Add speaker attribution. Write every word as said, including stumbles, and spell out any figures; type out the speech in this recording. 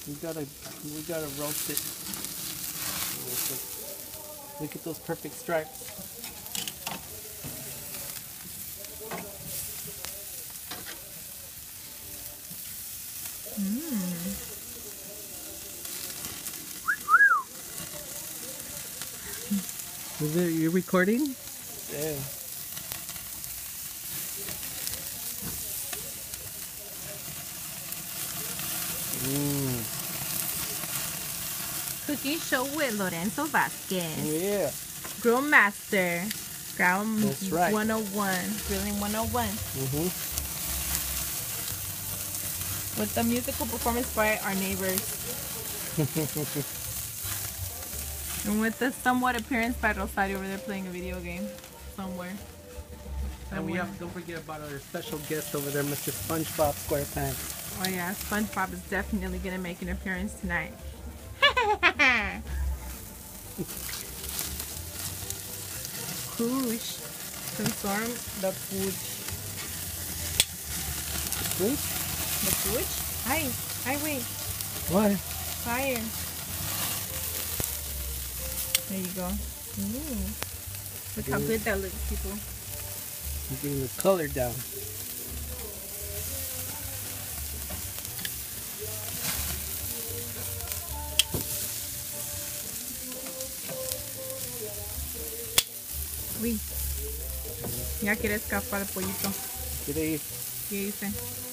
Speaker 1: We gotta, we gotta roast it. Look at those perfect stripes.
Speaker 2: Mmm.
Speaker 1: Is it, you're recording? Yeah. Mm.
Speaker 2: Cooking show with Lorenzo Vasquez.
Speaker 1: Yeah.
Speaker 2: Grill Master. Grill
Speaker 1: That's right.
Speaker 2: one oh one. Grilling one oh one.
Speaker 1: Mm-hmm.
Speaker 2: With the musical performance by our neighbors. And with the somewhat appearance by Rosario over there playing a video game somewhere.
Speaker 1: And we have, don't forget about our special guest over there, Mister SpongeBob SquarePants.
Speaker 2: Oh yeah, SpongeBob is definitely gonna make an appearance tonight. Koosh. Consume the pooch.
Speaker 1: Pooch?
Speaker 2: The pooch? Hi. Hi, wait.
Speaker 1: What?
Speaker 2: Fire. There you go. Ooh. Look how good that looks, people.
Speaker 1: I'm getting the color down.
Speaker 2: Uy. Ya quiere escapar el pollito.
Speaker 1: Quiere ir.
Speaker 2: ¿Qué dice?